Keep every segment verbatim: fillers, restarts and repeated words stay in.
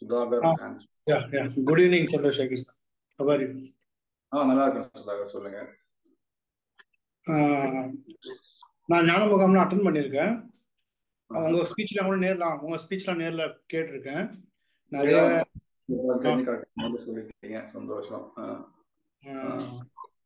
Sudhakar Ah, answer. yeah, yeah. Good evening, Chandrasekhar sir. How are you? ஆ நல்லா இருக்கேன் சுதாகர், சொல்லுங்க. ஆஹ் நான் ஞான முகாம்ல அட்டன் பண்ணியிருக்கேன். ஆஹா. உங்க ஸ்பீச்ல கூட நேர்ல உங்க ஸ்பீச்ல நேர்ல கேட்டிருக்கேன். நிறைய தெளிவா ஆ, தெரிஞ்சு கரெக்டா சொல்லிட்டீங்க, சந்தோஷம். ஆ, ஆ. ஆஹ்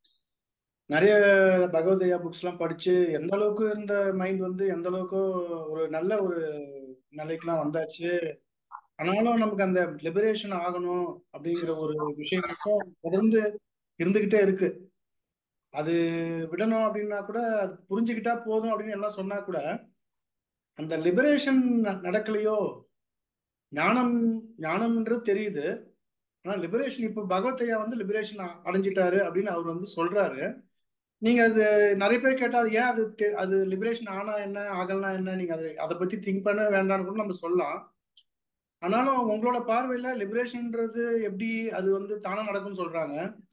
நிறைய பகவத்கீதா புக்ஸ் எல்லாம் படிச்சு எந்த அளவுக்கு இந்த மைண்ட் வந்து எந்த அளவுக்கு ஒரு நல்ல ஒரு நிலைக்கெல்லாம் வந்தாச்சு. ஆனாலும் நமக்கு அந்த லிபரேஷன் ஆகணும் அப்படிங்கிற ஒரு விஷயம் மட்டும் தொடர்ந்து இருந்துகிட்டே இருக்கு. அது விடணும் அப்படின்னா கூட அது புரிஞ்சுக்கிட்டா போதும் அப்படின்னு எல்லாம் சொன்னா கூட அந்த லிபரேஷன் நடக்கலையோ. ஞானம் ஞானம்ன்றது தெரியுது. ஆனா லிபரேஷன் இப்போ பகவத்தையா வந்து லிபரேஷன் அடைஞ்சிட்டாரு அப்படின்னு அவர் வந்து சொல்றாரு. நீங்க அது நிறைய பேர் கேட்டா அது ஏன் அது தெ- அது லிபரேஷன் ஆனா என்ன ஆகலனா என்ன, நீங்க அதை அதை பத்தி திங்க் பண்ண வேண்டாம்னு கூட நம்ம சொல்லலாம். ஆனாலும் உங்களோட பார்வையில லிபரேஷன்ன்றது எப்படி அது வந்து தானா நடக்கும்னு சொல்றாங்க.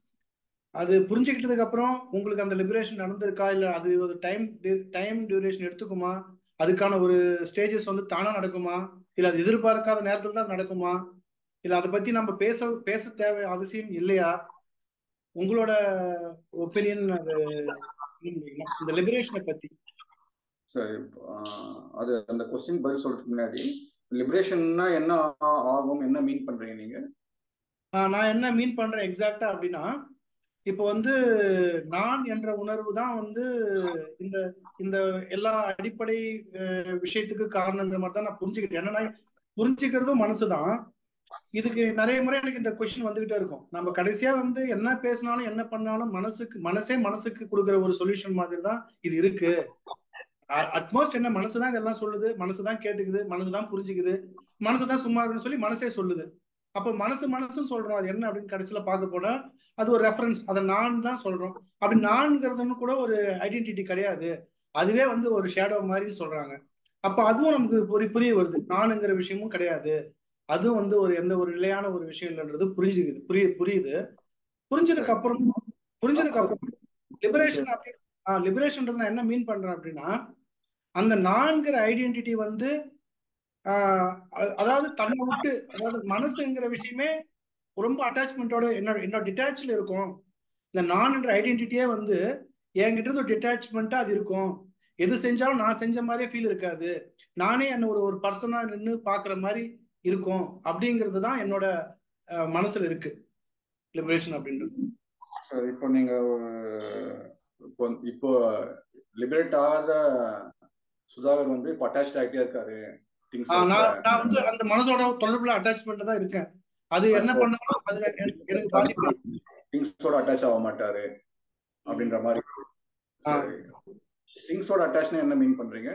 அது புரிஞ்சுக்கிட்டதுக்கு அப்புறம் உங்களுக்கு அந்த லிபரேஷன் நடந்திருக்கா, இல்ல அது ஒரு டைம் டைம் டியூரேஷன் எடுத்துக்குமா, அதுக்கான ஒரு ஸ்டேஜஸ் வந்து தானா நடக்குமா, இல்ல அது எதிர்பார்க்காத நேரத்துல தான் நடக்குமா, இல்ல அதை பத்தி நம்ம பேச பேச தேவை அவசியம் இல்லையா? உங்களோட ஒப்பீனியன் அது சொல்ல முடியுங்களா இந்த லிபரேஷனை பத்தி? சரி. ஆ, அது அந்த கொஸ்டின் பதில் சொல்றதுக்கு முன்னாடி லிபரேஷன்னா என்ன ஆ- ஆகும், என்ன மீன் பண்றீங்க நீங்க? ஆஹ் நான் என்ன மீன் பண்றேன் எக்ஸாக்டா அப்படின்னா, இப்போ வந்து நான் என்ற உணர்வு தான் வந்து இந்த இந்த எல்லா அடிப்படை அஹ், விஷயத்துக்கு காரணங்கிற மாதிரி தான் நான் புரிஞ்சுக்கிட்டேன். என்னன்னா புரிஞ்சுக்கிறதும் மனசுதான். இதுக்கு நிறைய முறை எனக்கு இந்த கொஸ்டின் வந்துகிட்டே இருக்கும். நம்ம கடைசியா வந்து என்ன பேசினாலும் என்ன பண்ணாலும் மனசுக்கு மனசே மனசுக்கு கொடுக்குற ஒரு சொல்யூஷன் மாதிரி தான் இது இருக்கு. அட்மோஸ்ட் என்ன, மனசுதான் இதெல்லாம் சொல்லுது, மனசுதான் கேட்டுக்குது, மனசுதான் புரிஞ்சுக்குது, மனசுதான் சும்மா இருக்குன்னு சொல்லி மனசே சொல்லுது. அப்ப மனசு மனசும் சொல்றோம், அது என்ன அப்படின்னு கடைசியில பார்க்க போனா அது ஒரு ரெஃபரன்ஸ், அதை நான் தான் சொல்றோம். அப்படி நான்ங்கிறதுன்னு கூட ஒரு ஐடென்டிட்டி கிடையாது, அதுவே வந்து ஒரு ஷேடோ மாதிரின்னு சொல்றாங்க. அப்ப அதுவும் நமக்கு புரிய புரிய வருது, நானுங்கிற விஷயமும் கிடையாது, அதுவும் வந்து ஒரு எந்த ஒரு நிலையான ஒரு விஷயம் இல்லைன்றது புரிஞ்சுக்குது, புரிய புரியுது. புரிஞ்சதுக்கு சரி. அப்புறம் புரிஞ்சதுக்கு சரி. அப்புறம் லிபரேஷன் அப்படி லிபரேஷன்ன்றது நான் என்ன மீன் பண்றேன் அப்படின்னா, அந்த நான்கிற ஐடென்டிட்டி வந்து ஆஹ் அ- அதாவது தன்னை விட்டு, அதாவது மனசுங்கிற விஷயமே ரொம்ப அட்டாச்மெண்ட்டோட என்னோட என்னோட டிட்டாச்ல இருக்கும். இந்த நான்ன்ற ஐடென்டிட்டியே வந்து என்கிட்ட இருந்து ஒரு டிட்டாச்மெண்ட்டா அது இருக்கும். எது செஞ்சாலும் நான் செஞ்ச மாதிரியே ஃபீல் இருக்காது, நானே என்ன ஒரு ஒரு பர்சனா நின்று பாக்குற மாதிரி இருக்கும். அப்படிங்கிறது தான் என்னோட அஹ், மனசுல இருக்கு லிபரேஷன் அப்படின்றது. சரி, இப்போ நீங்க ஒரு இப்போ இப்போ லிபரேட் ஆகாத சுதாகர் வந்து இப்போ அட்டாச் ஆகிட்டே இருக்காரு ஆஹ் திங்ஸோட. நான் நான் வந்து அந்த மனசோட தொடர்புல அட்டாச்மெண்ட் தான் இருக்கேன். அது என்ன இப்போ பண்ணாலும் அதுல எனக்கு எனக்கு பாதிப்பு இல்லை. திங்ஸோட அட்டாச் ஆக மாட்டாரு ம். அப்படின்ற மாதிரி. ஆஹ் சரி, திங்ஸோட அட்டாச்னா என்ன மீன் பண்றீங்க?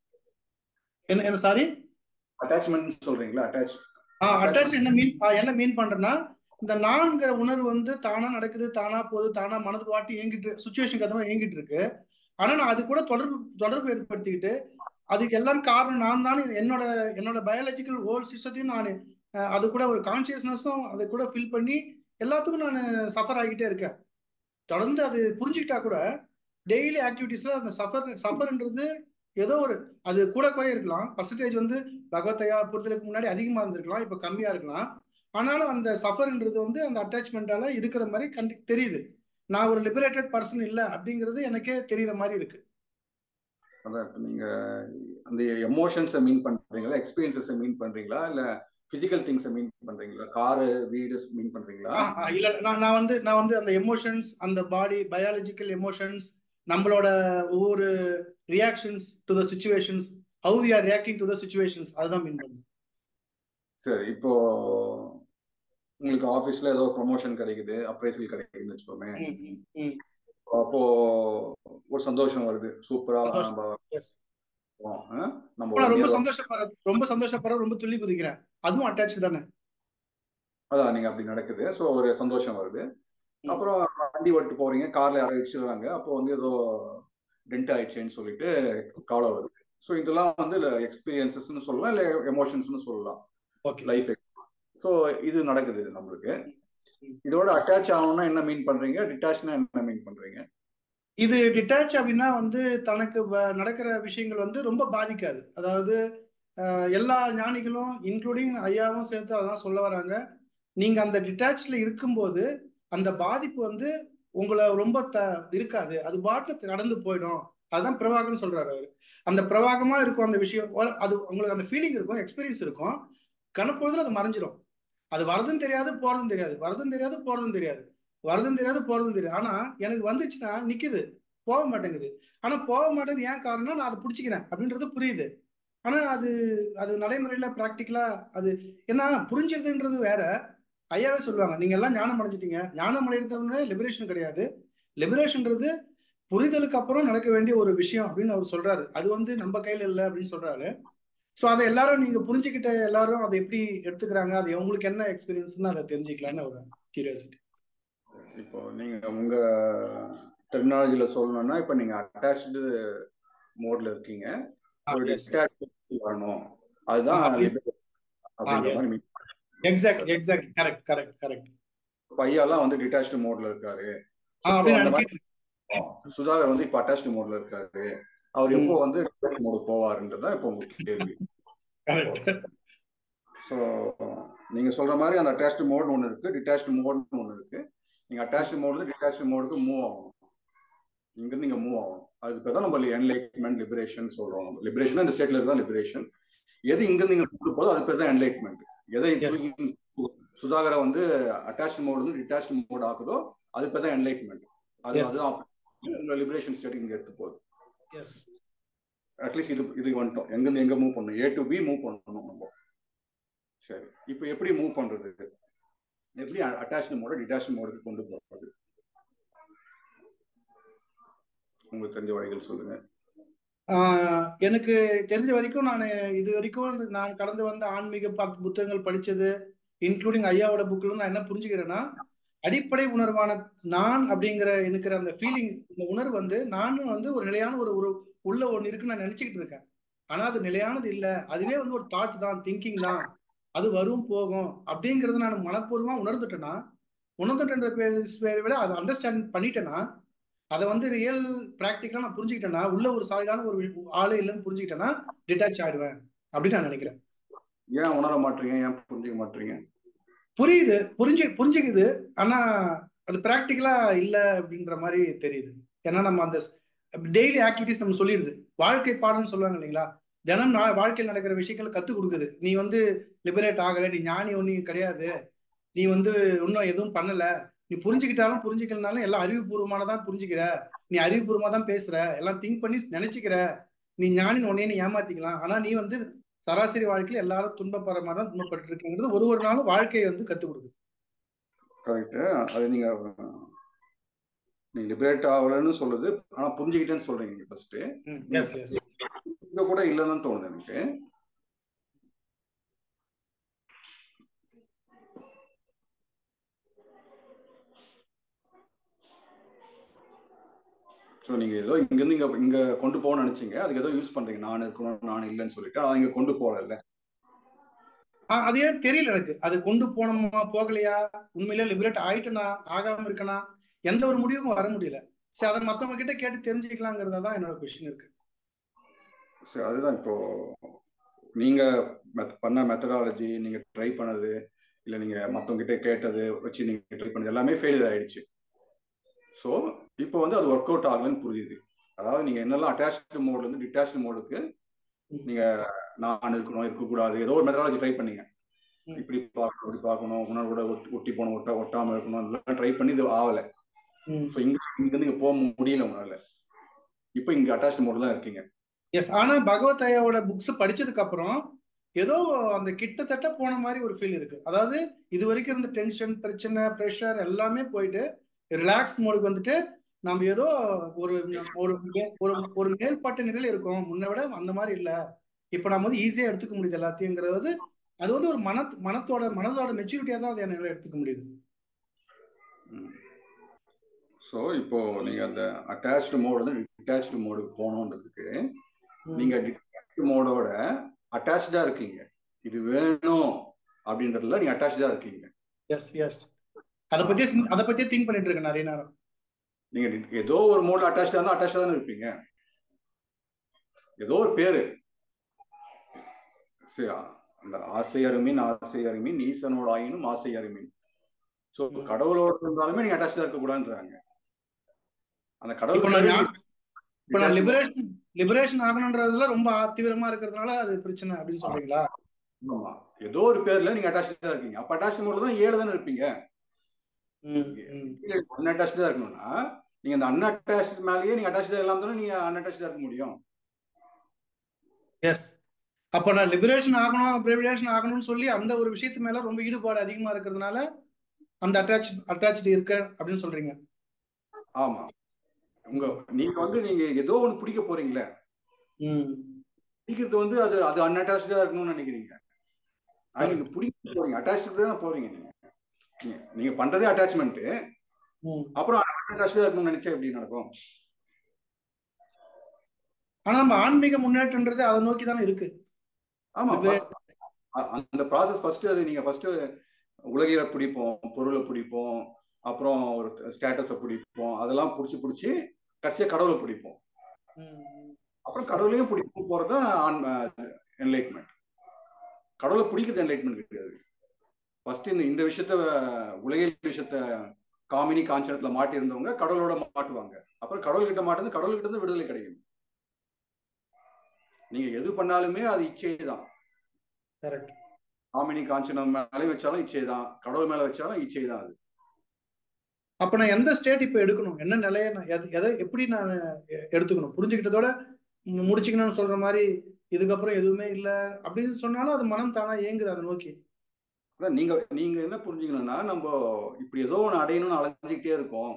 என்ன என்ன சாரி. அட்டாச்மெண்ட் சொல்றீங்களா? அட்டாச் ஆஹ் அட்டாச் அட்டாச்மெண்ட். என்ன மீன் என்ன மீன் பண்றேன்னா, இந்த நான்கிற உணர்வு வந்து தானா நடக்குது, தானா போகுது, தானா மனது வாட்டி இயங்கிட்டு சுச்சுவேஷன் கதமா இயங்கிட்டு இருக்கு. ஆனா நான் அது கூட தொடர்பு தொடர்பு ஏற்படுத்திக்கிட்டு அதுக்கு எல்லாம் காரணம் நான் தான், என்னோட என்னோட பயாலஜிக்கல் ஹோல் சிஸ்டத்தையும் நான் அஹ், அது கூட ஒரு கான்சியஸ்னஸும் அதை கூட ஃபில் பண்ணி எல்லாத்துக்கும் நான் சஃபர் ஆகிட்டே இருக்கேன். தொடர்ந்து அது புரிஞ்சுக்கிட்டா கூட டெய்லி ஆக்டிவிட்டீஸ்ல அந்த சஃபர் சஃபர்ன்றது ஏதோ ஒரு, அது கூட குறைய இருக்கலாம், பர்சன்டேஜ் வந்து பகவத்தையா பொறுத்தலுக்கு முன்னாடி அதிகமா இருந்திருக்கலாம், இப்ப கம்மியா இருக்கலாம். ஆனாலும் அந்த சஃபர்ன்றது வந்து அந்த அட்டாச்மெண்டால இருக்கிற மாதிரி கண்டி தெரியுது. நான் ஒரு லிபரேட்டட் பர்சன் இல்லை அப்படிங்கிறது எனக்கே தெரியுற மாதிரி இருக்கு. அதான் இப்ப நீங்க அந்த எமோஷன்ஸை மீன் பண்றீங்களா, எக்ஸ்பீரியன்ஸை மீன் பண்றீங்களா, இல்ல பிசிக்கல் திங்ஸை மீன் பண்றீங்களா, காரு வீடு மீன் பண்றீங்களா? ஆஹ் ஆஹ் இல்ல நான் நான் வந்து நான் வந்து அந்த எமோஷன்ஸ், அந்த பாடி பயாலஜிக்கல் எமோஷன்ஸ், நம்மளோட ஒவ்வொரு reactions to the situations, how we are reacting to the situations, அதுதான் மீன் பண்ணும். சரி, இப்போ உங்களுக்கு ஆபீஸ்ல ஏதோ ப்ரொமோஷன் கிடைக்குது, அப்ரைசல் கிடைக்குதுன்னு வச்சுக்கோமே. ம், ம், ம். அப்போ ஒரு சந்தோஷம் வருது, சூப்பரா சந்தோஷம். நம்ம எஸ். ஆ, நம்ம நான் ஒன் ரொம்ப இயர் சந்தோஷப்படுறேன், ரொம்ப சந்தோஷப்படுறேன், ரொம்ப துள்ளி குதிக்கிறேன், அதுவும் அட்டாச் தானே. அதான் நீங்க அப்படி நடக்குது. ஸோ ஒரு சந்தோஷம் வருது. ம். அப்புறம் வண்டி ஓட்டு போறீங்க, கார்ல யாரோ இடிச்சிடுறாங்க, அப்போ வந்து ஏதோ டென்ட் ஆயிடுச்சுன்னு சொல்லிட்டு கவலை வருது. ஸோ இதெல்லாம் வந்து எக்ஸ்பீரியன்சஸ்ன்னு சொல்லலாம், இல்லை எமோஷன்ஸ்னு சொல்லலாம், ஓகே. லைஃப். ஸோ இது நடக்குது நம்மளுக்கு. ம், ம். இதோட அட்டாச் ஆகணும்னா என்ன மீன் பண்றீங்க, டிட்டாச்னா என்ன மீன் பண்றீங்க? இது டிட்டாச் அப்படின்னா வந்து தனக்கு வ- நடக்கிற விஷயங்கள் வந்து ரொம்ப பாதிக்காது. அதாவது எல்லா ஞானிகளும் இன்க்ளூடிங் ஐயாவும் சேர்த்து அதான் சொல்ல வராங்க. நீங்க அந்த டிட்டாச்ல இருக்கும்போது அந்த பாதிப்பு வந்து உங்களை ரொம்ப த இருக்காது, அது பாட்டு கடந்து போயிடும். அதுதான் பிரவாகம்னு சொல்றாரு அவரு. அந்த பிரவாகமா இருக்கும் அந்த விஷயம், அது உங்களுக்கு அந்த ஃபீலிங் இருக்கும், எக்ஸ்பீரியன்ஸ் இருக்கும். கணப்பொழுதுல அது மறைஞ்சிடும். அது வரதுன்னு தெரியாது, போறதும் தெரியாது, வரதும் தெரியாது, போறதும் தெரியாது, வரதும் தெரியாது, போறதும் தெரியாது. ஆனா எனக்கு வந்துச்சுன்னா நிக்குது, போக மாட்டேங்குது. ஆனா போக மாட்டேங்குது ஏன் காரணம், நான் அதை பிடிச்சிக்கிறேன் அப்படின்றது புரியுது. ஆனா அது அது நடைமுறையில பிராக்டிக்கலா அது என்ன புரிஞ்சிருதுன்றது வேற. ஐயாவே சொல்லுவாங்க, நீங்க எல்லாம் ஞானம் அடைஞ்சிட்டீங்க. ஞானம் அடைகிறதுன்னு லிபரேஷன் கிடையாது. லிபரேஷன்ன்றது புரிதலுக்கு அப்புறம் நடக்க வேண்டிய ஒரு விஷயம் அப்படின்னு அவர் சொல்றாரு. அது வந்து நம்ம கையில இல்லை அப்படின்னு சொல்றாரு. ஸோ அதை எல்லாரும் நீங்க புரிஞ்சுக்கிட்ட எல்லாரும் அதை எப்படி எடுத்துக்கிறாங்க, அது உங்களுக்கு என்ன எக்ஸ்பீரியன்ஸ்னு அதை தெரிஞ்சுக்கலான்னு ஒரு கியூரியாசிட்டி. இப்போ நீங்க உங்க டெக்னாலஜில சொல்லணும்னா, இப்போ நீங்க அட்டாச்டு மோட்ல இருக்கீங்க, ஒரு டிட்டாச் வரணும், அதுதான் அப்படின்ற மாதிரி. Exact exact correct correct correct. பையாலாம் வந்து டிட்டாச்டு மோட்ல இருக்காரு, சுதாகர் வந்து இப்போ அட்டாச்டு மோட்ல இருக்காரு, அவர் எப்போ வந்து டிட்டாச் மோடு போவாருன்றதுதான் இப்போ உங்களுக்கு கேள்வி. ஸோ நீங்க சொல்ற மாதிரி அந்த அட்டாச்டு மோட் ஒன்று இருக்கு, டிட்டாச்டு மோட்னு ஒன்று இருக்கு. நீங்க அட்டாச்டு மோட்ல டிட்டாச்டு மோடுக்கு மூவ் ஆகணும், இங்கிருந்து நீங்க மூவ் ஆகணும். அதுக்கு பேர் தான் நம்ம என்லைட்மெண்ட் லிபரேஷன் சொல்றோம். லிபரேஷன் இந்த ஸ்டேட்ல இருந்தா லிபரேஷன். எது இங்க நீங்க கொண்டு போதோ அது பேர் தான் என்லைட்மெண்ட். எதை சுதாகரை வந்து அட்டாச்டு மோடு வந்து டிட்டாச்டு மோட் ஆகுதோ அது பேர் தான் என்லைட்மெண்ட். அது அதுதான் லிபரேஷன் ஸ்டேட் இங்க எடுத்து போகுது. அட்லீஸ்ட் இது இது வந்துட்டோம், எங்க இருந்து எங்க மூவ் பண்ணணும், ஏ டு பி மூவ் பண்ணணும் நம்ம. சரி, இப்போ எப்படி மூவ் பண்றது, எப்படி அட்டாச்டு மோட டிட்டாச்டு மோடுக்கு கொண்டு போறது, உங்களுக்கு தெரிஞ்ச வழிகள் சொல்லுங்க. எனக்கு தெரிஞ்ச வரைக்கும் நான் இது வரைக்கும் நான் கடந்து வந்த ஆன்மீக புத்தகங்கள் படிச்சது, இன்க்ளூடிங் ஐயாவோட புக்கில் நான் என்ன புரிஞ்சுக்கிறேன்னா, அடிப்படை உணர்வான நான் அப்படிங்கிற எனக்கு அந்த ஃபீலிங், இந்த உணர்வு வந்து நானும் வந்து ஒரு நிலையான ஒரு ஒரு உள்ள ஒன்று இருக்குன்னு நான் நினைச்சுக்கிட்டு இருக்கேன். ஆனா அது நிலையானது இல்லை, அதுவே வந்து ஒரு தாட் தான், திங்கிங் தான், அது வரும் போகும் அப்படிங்கறத நான் மனப்பூர்வமா உணர்ந்துட்டேன்னா, உணர்ந்துட்டேன்ற விட அதை அண்டர்ஸ்டாண்ட் பண்ணிட்டேன்னா, அதை வந்து ரியல் பிராக்டிக்கலா நான் புரிஞ்சுக்கிட்டேன்னா, உள்ள ஒரு சாலிடான ஒரு ஆளே இல்லைன்னு புரிஞ்சுக்கிட்டேன்னா டிட்டாச் ஆயிடுவேன் அப்படின்னு நான் நினைக்கிறேன். ஏன் உணர மாட்டீங்க, ஏன் புரிஞ்சுக்க மாட்டீங்க? புரியுது, புரிஞ்சு புரிஞ்சுக்குது, ஆனா அது பிராக்டிக்கலா இல்ல அப்படின்ற மாதிரி தெரியுது. ஏன்னா நம்ம அந்த டெய்லி ஆக்டிவிட்டிஸ் நம்ம சொல்லிடுது, வாழ்க்கை பாடம்னு சொல்லுவாங்க இல்லைங்களா, தினம் வாழ்க்கையில் நடக்கிற விஷயங்கள் கத்துக் கொடுக்குது. நீ வந்து லிபரேட் ஆகலை, நீ ஞானி ஒன்னும் கிடையாது, நீ வந்து இன்னும் எதுவும் பண்ணல, நீ புரிஞ்சுக்கிட்டாலும் புரிஞ்சுக்கலனாலும் எல்லாம் அறிவுபூர்வமானதான் புரிஞ்சுக்கிற, நீ அறிவுபூர்வமா தான் பேசுற, எல்லாம் திங்க் பண்ணி நினைச்சுக்கிற, நீ ஞானின் உன்னையே நீ ஏமாத்திக்கலாம், ஆனா நீ வந்து சராசரி வாழ்க்கையில எல்லாரும் துன்பப்படுற மாதிரி தான் துன்பப்பட்டு இருக்கீங்கிறது ஒரு ஒரு நாளும் வாழ்க்கையை வந்து கத்துக் கொடுக்குது. கரெக்ட். அது நீங்க நீங்க லிபரேட் ஆகலன்னு சொல்லுது, ஆனா புரிஞ்சுக்கிட்டேன்னு சொல்றீங்க ஃபர்ஸ்ட். இங்க கூட இல்லைன்னு தோணுது எனக்கு. ஸோ நீங்க ஏதோ இங்க இருந்து இங்க இங்க கொண்டு போகணும்னு நினைச்சீங்க, அதுக்கு ஏதோ யூஸ் பண்றீங்க, நான் இருக்கணும் நான் இல்லைன்னு சொல்லிட்டு, அதை இங்க கொண்டு போகல. அது ஏன் தெரியல எனக்கு, அது கொண்டு போனோமா போகலையா, உண்மையிலே லிபரேட் ஆயிட்டனா ஆகாம இருக்கனா, எந்த ஒரு முடிவுக்கும் வர முடியல. சரி, அதை மற்றவங்க கிட்ட கேட்டு தெரிஞ்சுக்கலாங்கிறதா தான் என்னோட கொஸ்டின் இருக்கு. சரி, அதுதான் இப்போ நீங்க பண்ண மெத்தடாலஜி, நீங்க ட்ரை பண்ணது இல்லை நீங்க மற்றவங்க கிட்ட கேட்டது வச்சு நீங்க ட்ரை பண்ணது எல்லாமே ஃபெயிலியர் ஆயிடுச்சு. ஸோ இப்போ வந்து அது ஒர்க் அவுட் ஆகலன்னு புரியுது. அதாவது நீங்க என்னெல்லாம் அட்டாச்டு மோட்ல இருந்து டிட்டாச்டு மோடுக்கு நீங்க நான் இருக்கணும் இருக்கக்கூடாது ஏதோ ஒரு மெத்தடாலஜி ட்ரை பண்ணீங்க, இப்படி பார்க்கணும் இப்படி பார்க்கணும், உணர்வோட ஒட்டி போன ஒட்ட ஒட்டாம இருக்கணும், அதெல்லாம் ட்ரை பண்ணி இது ஆகலை. ஸோ இங்க இங்க நீங்க போக முடியல உங்களால, இப்போ இங்க அட்டாச்டு மோட்ல தான் இருக்கீங்க. எஸ், ஆனா பகவத் ஐயாவோட புக்ஸ் படிச்சதுக்கு அப்புறம் ஏதோ அந்த கிட்டத்தட்ட போன மாதிரி ஒரு ஃபீல் இருக்கு. அதாவது இது வரைக்கும் இருந்த டென்ஷன், பிரச்சனை, ப்ரெஷர் எல்லாமே போயிட்டு ரிலாக்ஸ் மோடுக்கு வந்துட்டு நம்ம ஏதோ ஒரு ஒரு ஒரு மேல்பட்ட நிலையில இருக்கோம், முன்ன விட அந்த மாதிரி இல்லை, இப்ப நம்ம வந்து ஈஸியா எடுத்துக்க முடியுது எல்லாத்தையுங்கிறது. அது வந்து ஒரு மன மனத்தோட மனதோட மெச்சூரிட்டியா தான் அதை என்னால எடுத்துக்க முடியுது. ஸோ இப்போ நீங்க அந்த அட்டாச்டு மோடு வந்து டிட்டாச்டு மோடுக்கு போகணுன்றதுக்கு நீங்க டிட்டாச்டு மோடோட அட்டாச்சா இருக்கீங்க, இது வேணும் அப்படின்றதுல நீங்க அட்டாச்சா இருக்கீங்க. எஸ் எஸ், அத பத்தி அத பத்தி திங்க் பண்ணிட்டு இருக்கேன் நிறைய நேரம். நீங்க ஏதோ ஒரு மோட்ல அட்டாச்சா இருந்தா அட்டாச்சா தான் இருப்பீங்க, ஏதோ ஒரு பேரு சரி, அந்த ஆசை அருமின் ஆசை அருமின் ஈசனோட ஆயினும் ஆசை அருமின். சோ கடவுளோட இருந்தாலுமே நீங்க அட்டாச்சா இருக்க கூடாதுன்றாங்க. அந்த கடவுள் இப்ப நான் லிபரேஷன் லிபரேஷன் ஆகணும்ன்றதுல ரொம்ப தீவிரமா இருக்கிறதுனால அது பிரச்சனை அப்படின்னு சொல்றீங்களா? ஆமா, ஏதோ ஒரு பேர்ல நீங்க அட்டாச்சா இருக்கீங்க. அப்ப அட்டாச் மோட்ல தான் ஏழு தானே இருப்பீங்க. அன்அட்டாச்சா இருக்கணும்னா நீங்க அந்த அன்அட்டாச் மேலேயே நீங்க அட்டாச்சா இல்லாம தானே நீங்க அன்அட்டாச்சா இருக்க முடியும். எஸ். அப்ப நான் லிபரேஷன் ஆகணும் லிபரேஷன் ஆகணும்னு சொல்லி அந்த ஒரு விஷயத்து மேல ரொம்ப ஈடுபாடு அதிகமா இருக்கிறதுனால அந்த அட்டாச் அட்டாச் இருக்க அப்படின்னு சொல்றீங்க. ஆமா, உங்க நீங்க வந்து நீங்க ஏதோ ஒண்ணு பிடிக்க போறீங்களே, பிடிக்கிறது வந்து அது அது அன்அட்டாச்சா இருக்கணும்னு நினைக்கிறீங்க. நீங்க பிடிக்க போறீங்க, அட்டாச் தான் போறீங்க. நீங்க நீங்க பண்றதே அட்டாச்மெண்ட். அப்புறம் அன்அட்டாச்சா இருக்கணும்னு நினைச்சா எப்படி நடக்கும்? ஆனா நம்ம ஆன்மீக முன்னேற்றம்ன்றது அதை நோக்கி தானே இருக்கு. ஆமா, அந்த ப்ராசஸ் ஃபர்ஸ்ட் அது நீங்க ஃபர்ஸ்ட் உலகில பிடிப்போம், பொருளை பிடிப்போம், அப்புறம் ஒரு ஸ்டேட்டஸை பிடிப்போம், அதெல்லாம் பிடிச்சி பிடிச்சி கடைசியா கடவுளை பிடிப்போம். அப்புறம் கடவுளையும் பிடிப்போம் போறது என்லைட்மெண்ட். கடவுளை பிடிக்கிறது என்லைட்மெண்ட் கிடையாது. ஃபர்ஸ்ட் இந்த இந்த விஷயத்த உலகில் விஷயத்த காமினி காஞ்சனத்துல மாட்டி இருந்தவங்க கடவுளோட மாட்டுவாங்க. அப்புறம் கடவுள்கிட்ட மாட்டுறது கடவுள்கிட்ட இருந்து விடுதலை கிடைக்கும். நீங்க எது பண்ணாலுமே அது இச்சை தான். காமினி காஞ்சனம் மேலே வச்சாலும் இச்சை தான், கடவுள் மேல வச்சாலும் இச்சை தான். அது அப்ப நான் எந்த ஸ்டேட் இப்ப எடுக்கணும், என்ன நிலையை நான் எதை எப்படி நான் எடுத்துக்கணும்? புரிஞ்சுக்கிட்டதோட முடிச்சுக்கணும்னு சொல்ற மாதிரி இதுக்கப்புறம் எதுவுமே இல்லை அப்படின்னு சொன்னாலும் அது மனம் தானா ஏங்குது அதை நோக்கி. நீங்க நீங்க என்ன புரிஞ்சுக்கணும்னா, நம்ம இப்படி ஏதோ ஒன்று அடையணும்னு அலைஞ்சிக்கிட்டே இருக்கோம்,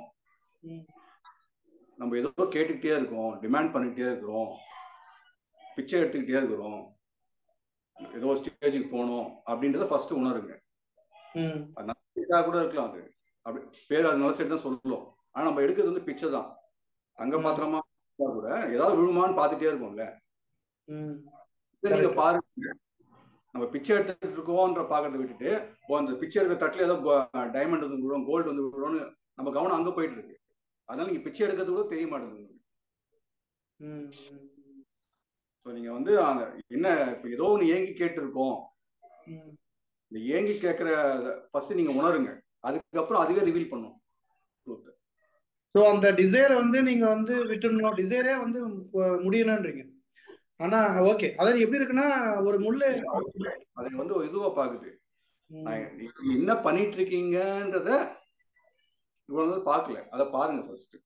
நம்ம ஏதோ கேட்டுக்கிட்டே இருக்கோம், டிமாண்ட் பண்ணிக்கிட்டே இருக்கிறோம், பிச்சை எடுத்துக்கிட்டே இருக்கிறோம், ஏதோ ஸ்டேஜுக்கு போகணும் அப்படின்றத ஃபர்ஸ்ட் உணருங்க. அது கூட இருக்கலாம், அது அப்படி பேர் அது நல்ல சைடு தான் சொல்லுவோம். ஆனா நம்ம எடுக்கிறது வந்து பிச்சை தான். தங்க பாத்திரமா கூட ஏதாவது விழுமான்னு பார்த்துட்டே இருக்கோம்ல. நீங்க பாருங்க, நம்ம பிச்சை எடுத்துட்டு இருக்கோம்ன்ற பாக்கிறத விட்டுட்டு அந்த பிச்சை எடுக்கிற தட்டுல ஏதோ டைமண்ட் வந்து விழும், கோல்டு வந்து விழும்னு நம்ம கவனம் அங்க போயிட்டு இருக்கு. அதனால நீங்க பிச்சை எடுக்கிறது கூட தெரிய மாட்டேங்குது. நீங்க வந்து என்ன இப்ப ஏதோ ஒண்ணு ஏங்கி கேட்டு இருக்கோம், இந்த ஏங்கி கேட்கிற ஃபர்ஸ்ட் நீங்க உணருங்க, அதுக்கப்புறம் அதுவே ரிவீல் பண்ணும். ஸோ அந்த டிசைரை வந்து நீங்க வந்து விட்டுடணும், டிசைரே வந்து முடியணும்ன்றீங்க. ஆனா ஓகே, அதாவது எப்படி இருக்குன்னா ஒரு முள்ளு அது வந்து இதுவா பாக்குது, என்ன பண்ணிட்டு இருக்கீங்கன்றத இவ்வளவு பாக்கல, அதை பாருங்க ஃபர்ஸ்ட்.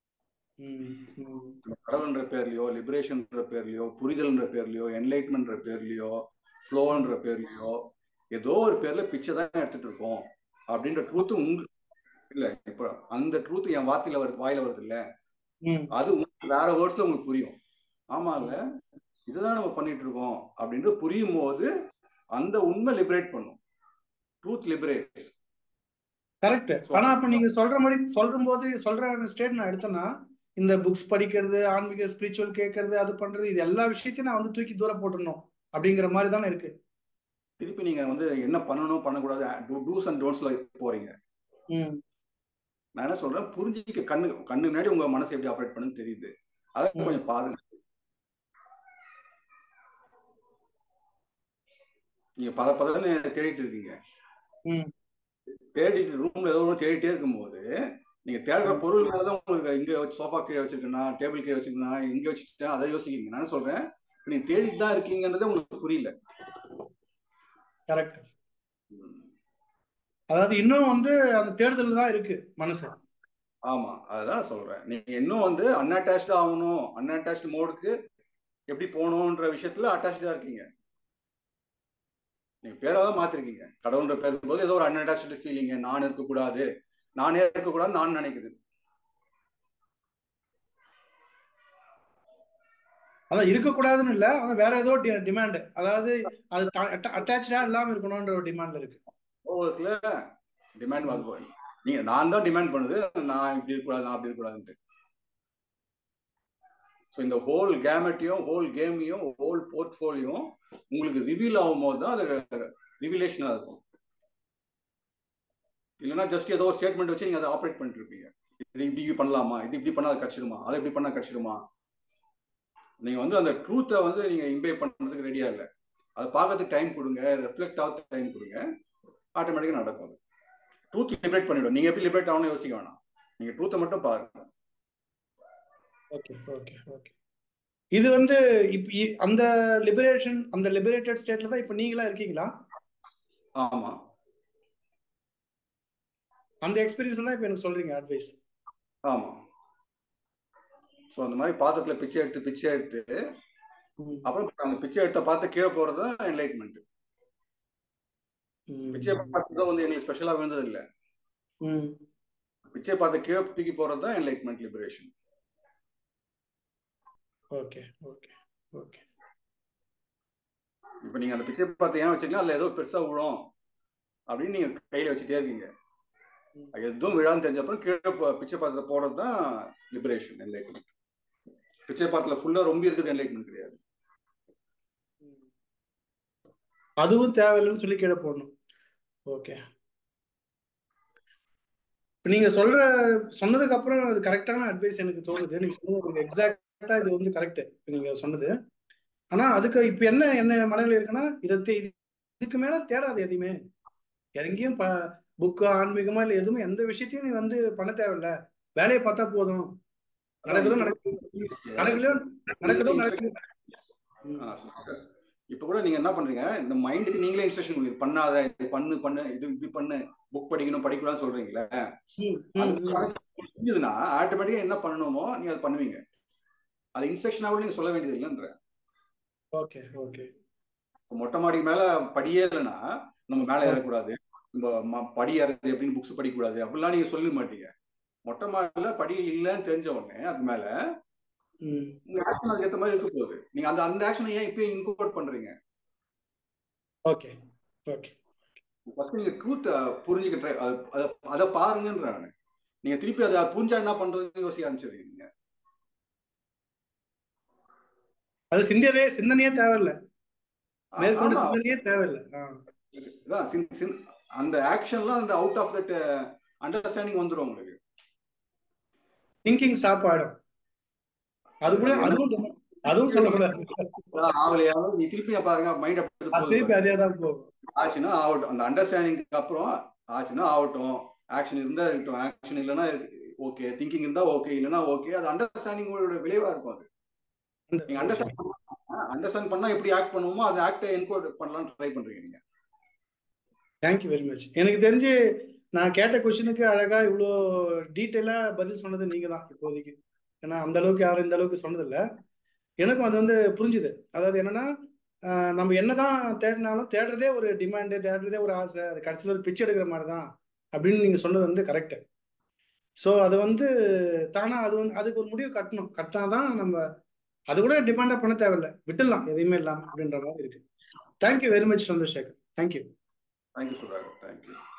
கடவுள்ன்ற பேர்லயோ, லிபரேஷன்ன்ற பேர்லயோ, புரிதல்ன்ற பேர்லயோ, என்லைட்மெண்ட்ன்ற பேர்லயோ, ஃப்ளோன்ற பேர்லயோ ஏதோ ஒரு பேர்ல பிச்சை தான் எடுத்துட்டு இருக்கோம் அப்படின்ற ட்ரூத் உங்களுக்கு இல்ல. இப்ப அந்த ட்ரூத் என் வார்த்தையில வருது, வாயில வருது இல்ல, அது வேற வேர்ட்ஸ்ல உங்களுக்கு புரியும். ஆமா இல்ல, இதுதான் நம்ம பண்ணிட்டு இருக்கோம் அப்படின்னு புரியும் போது அந்த உண்மை லிபரேட் பண்ணும். Truth liberates. கரெக்ட். ஆனா அப்ப நீங்க சொல்ற மாதிரி சொல்ற போது சொல்ற ஸ்டேட் நான் எடுத்தேன்னா, இந்த புக்ஸ் படிக்கிறது, ஆன்மீக ஸ்பிரிச்சுவல் கேட்கறது, அது பண்றது, இது எல்லா விஷயத்தையும் நான் வந்து தூக்கி தூரம் போட்டுடணும் அப்படிங்கிற மாதிரி தானே இருக்கு. திருப்பி நீங்க வந்து என்ன பண்ணணும் பண்ணக்கூடாது டூஸ் அண்ட் டோன்ட்ஸ்ல போறீங்க. நான் என்ன சொல்றேன், புரிஞ்சுக்க கண்ணு கண்ணு முன்னாடி உங்க மனசு எப்படி ஆப்ரேட் பண்ணுன்னு தெரியுது, அதை கொஞ்சம் பாருங்க. நீங்க பல பதன்னு தேடிட்டு இருக்கீங்க, தேடிட்டு ரூம்ல ஏதோ ஒன்று தேடிட்டே இருக்கும்போது நீங்க தேடுற பொருள் மேலதான் உங்களுக்கு இங்க வச்சு சோஃபா கீழே வச்சிருக்கேன், டேபிள் கீழே வச்சிருக்கேன், இங்க வச்சுட்டேன், அதை யோசிக்கிறீங்க. நான் சொல்றேன், நீங்க தேடிட்டு தான் இருக்கீங்கன்றதே உங்களுக்கு புரியல. கரெக்ட். அதாவது இன்னும் வந்து அந்த தேடுதல் தான் இருக்கு மனசு. ஆமா, அதான் சொல்றேன். நீங்க இன்னும் வந்து அன்அட்டாச்ட் ஆகணும், அன்அட்டாச்ட் மோடுக்கு எப்படி போகணும்ன்ற விஷயத்துல அட்டாச்சா இருக்கீங்க. நீங்க பேராதான் மாத்திருக்கீங்க. கடவுள்ன்ற பேர் போது ஏதோ ஒரு அன்அட்டாச்ட் ஃபீலிங், நான் இருக்கக்கூடாது, நானே இருக்கக்கூடாது நான் நினைக்குது. அதான் இருக்கக்கூடாதுன்னு இல்ல, ஆனா வேற ஏதோ டிமாண்ட், அதாவது அது அட்டாச்சா இல்லாம இருக்கணும்ன்ற ஒரு டிமாண்ட் இருக்கு. ஒவ்வொருத்துல டிமாண்ட் வாங்க நீங்க, நான் தான் டிமாண்ட் பண்ணுது, நான் இப்படி இருக்கக்கூடாது, நான் அப்படி இருக்கக்கூடாதுன்ட்டு. ஸோ இந்த ஹோல் கேமெட்டையும் ஹோல் கேமையும் ஹோல் போர்ட்ஃபோலியும் உங்களுக்கு ரிவீல் ஆகும் போது தான் அது ரிவிலேஷனா இருக்கும். இல்லைன்னா ஜஸ்ட் ஏதோ ஒரு ஸ்டேட்மெண்ட் வச்சு நீங்க அதை ஆப்ரேட் பண்ணிட்டு இருப்பீங்க. இது இப்படி பண்ணலாமா, இது இப்படி பண்ணா அது கிடைச்சிடுமா, அதை இப்படி பண்ணா கிடைச்சிடுமா. நீங்க வந்து அந்த ட்ரூத்தை வந்து நீங்க இம்பை பண்றதுக்கு ரெடியா இல்லை. அதை பார்க்கறதுக்கு டைம் கொடுங்க, ரெஃப்ளெக்ட் ஆக டைம் கொடுங்க, ஆட்டோமேட்டிக்காக நடக்கும். ட்ரூத் லிபரேட் பண்ணிவிடும். நீங்க எப்படி லிபரேட் ஆகணும்னு யோசிக்க வேணாம், நீங்க ட்ரூத்தை மட்டும் பாருங்க. Okay okay okay. இது வந்து இப்ப அந்த லிபரேஷன், அந்த லிபரேட்டட் ஸ்டேட்ல தான் இப்ப நீங்களா இருக்கீங்களா? ஆமா, அந்த எக்ஸ்பீரியன்ஸ் தான் இப்ப எனக்கு சொல்றீங்க அட்வைஸ். ஆமா. ஸோ அந்த மாதிரி பாத்திரத்துல பிச்சை எடுத்து பிச்சை எடுத்து அப்புறம் அந்த பிச்சை எடுத்த பார்த்து கீழே போறது தான் என்லைட்மெண்ட். பிச்சை பார்த்து வந்து எங்களுக்கு ஸ்பெஷலா விழுந்தது இல்லை, பிச்சை பார்த்து கீழே தூக்கி போறது தான் enlightenment, liberation. Okay okay okay. இப்ப நீங்க அந்த பிச்சை பார்த்து ஏன் வச்சுக்கலாம், அதுல ஏதோ பெருசா விழும் அப்படின்னு நீங்க கையில வச்சுட்டே இருக்கீங்க. எதுவும் விழான்னு தெரிஞ்சப்பறம் கீழே பிச்சை பாத்திரத்தை போடுறது தான் லிபரேஷன், என்லைட்மெண்ட். பிச்சை பாத்திரத்துல ஃபுல்லா ரொம்ப இருக்குது என்லைட்மெண்ட் கிடையாது. அதுவும் தேவையில்லைன்னு சொல்லி கீழே போடணும். ஓகே. நீங்க சொல்ற சொன்னதுக்கு அப்புறம் அது கரெக்டான அட்வைஸ் எனக்கு தோணுது. நீங்க சொன்னது எக்ஸாக்டா இது வந்து கரெக்ட் நீங்க சொன்னது. ஆனா அதுக்கு இப்ப என்ன என்ன மனநிலை இருக்குன்னா, இதை இதுக்கு மேல தேடாது எதையுமே, எங்கேயும் புக்கு ஆன்மீகமா இல்ல எதுவுமே எந்த விஷயத்தையும் நீ வந்து பண்ண தேவையில்ல, வேலையை பார்த்தா போதும். நடக்குதோ நடக்குது, நடக்கலையோ நடக்குதோ நடக்குது. இப்ப கூட நீங்க என்ன பண்றீங்க, இந்த மைண்டுக்கு நீங்களே இன்ஸ்ட்ரக்ஷன் கொடுங்க, பண்ணாத, இது பண்ணு பண்ணு இது இப்படி பண்ணு, புக் படிக்கணும் படிக்கலாம்னு சொல்றீங்களே, புரிஞ்சுதுன்னா ஆட்டோமேட்டிக்கா என்ன பண்ணணுமோ நீங்க அதை பண்ணுவீங்க. அது இன்ஸ்ட்ரக்ஷனாக நீங்க சொல்ல வேண்டியது இல்லைன்ற. Okay okay. மொட்டை மாடி மேல படியே இல்லைன்னா நம்ம மேல ஏறக்கூடாது, நம்ம படி ஏறது எப்படின்னு புக்ஸ் படிக்கக்கூடாது அப்படிலாம் நீங்க சொல்ல மாட்டீங்க. மொட்டை மாடியில படி இல்லைன்னு தெரிஞ்ச உடனே அது மேல உங்க ஆக்ஷன் அதுக்கு ஏற்ற மாதிரி இருக்க போகுது. நீங்க அந்த அந்த ஆக்ஷனை ஏன் இப்பயே இன்கோர்ட் பண்றீங்க? Okay okay. ஃபர்ஸ்ட் நீங்க ட்ரூத் புரிஞ்சுக்க ட்ரை, அதை பாருங்கன்றாங்க. நீங்க திருப்பி அதை புரிஞ்சா என்ன பண்றதுன்னு யோசிக்க ஆரம்பிச்சிருக்கீங்க. அது சிந்தனையே சிந்தனையே தேவையில்லை, மேற்கொண்டு சிந்தனையே தேவையில்லை. அந்த ஆக்ஷன்லாம் அந்த அவுட் ஆஃப் தட் அண்டர்ஸ்டாண்டிங் வந்துரும் உங்களுக்கு. திங்கிங் ஸ்டாப் ஆயிடும். அது கூட அதுவும் அதுவும் சொல்லக்கூடாது. ஆவலையாவது நீ திருப்பி பாருங்க, மைண்ட் திருப்பி அதே தான் போகும். ஆச்சுன்னா ஆகட்டும், அந்த அண்டர்ஸ்டாண்டிங்க்கு அப்புறம் ஆச்சுன்னா ஆகட்டும், ஆக்ஷன் இருந்தா இருக்கட்டும், ஆக்ஷன் இல்லைன்னா ஓகே, திங்கிங் இருந்தா ஓகே, இல்லைன்னா ஓகே. அது அண்டர்ஸ்டாண்டிங்கோட விளைவா இருக்கும். அது நீங்க அண்டர்ஸ்டாண்ட் அண்டர்ஸ்டாண்ட் பண்ணா எப்படி ஆக்ட் பண்ணுவோமோ அதை ஆக்டை என்கோட் பண்ணலாம்னு ட்ரை பண்றீங்க நீங்க. Thank you very much. எனக்கு தெரிஞ்சு நான் கேட்ட கொஸ்டினுக்கு அழகா இவ்வளோ டீட்டெயிலா பதில் சொன்னது நீங்க தான் இப்போதைக்கு. ஏன்னா அந்த அளவுக்கு யாரும் இந்த அளவுக்கு சொன்னதில்லை. எனக்கும் அது வந்து புரிஞ்சுது. அதாவது என்னன்னா, நம்ம என்னதான் தேடினாலும் தேடுறதே ஒரு டிமாண்டு, தேடுறதே ஒரு ஆசை, அது கடைசியில் ஒரு பிச்சை எடுக்கிற மாதிரி தான் அப்படின்னு நீங்க சொன்னது வந்து கரெக்டு. ஸோ அது வந்து தானா அது வந்து அதுக்கு ஒரு முடிவு கட்டணும், கட்டினாதான் நம்ம அது கூட டிமாண்டா பண்ண தேவையில்லை, விட்டுடலாம் எதையுமே இல்லாமல் அப்படின்ற மாதிரி இருக்கு. Thank you very much Chandrasekhar. Thank you. Thank you Sudhakar. Thank you.